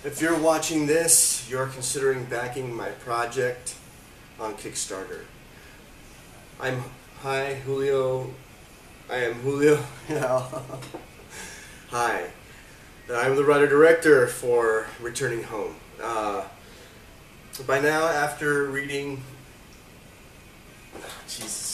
If you're watching this, you're considering backing my project on Kickstarter. Hi, Julio. I am Julio. Hi. I'm the writer-director for Returning Home. By now, after reading... Jesus